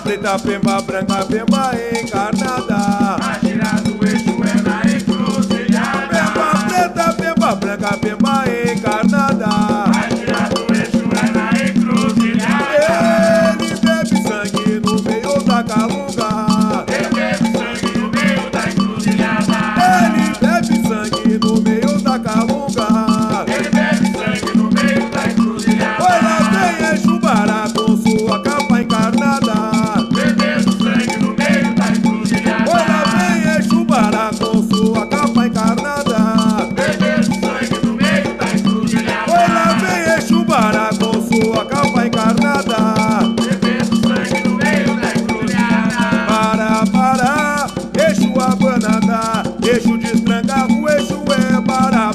preta, pemba, branca, pemba encarnada. A gira do eixo é na encruzilhada. Pemba preta, pemba branca, pemba encarnada. A gira do eixo é na encruzilhada. Ele bebe sangue no meio da calunga. Ele bebe sangue no meio da encruzilhada. Ele bebe sangue no meio da calunga. Ele bebe sangue no meio da encruzilhada. Oi, lá vem Exu Bará com sua capa encarnada. Bebendo sangue no meio da encruzilhada. Oi, lá vem Exu Bará com sua capa encarnada. Bebendo sangue no meio da encruzilhada. Oi, lá vem Exu Bará com sua capa encarnada. Bebendo sangue no meio da encruzilhada. Para, Exu abanada, Exu destrangava, o Exu é Bará.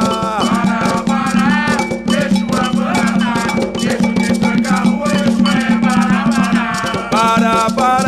Exu abana, Exu de tranca, o Exu é barabara. Para,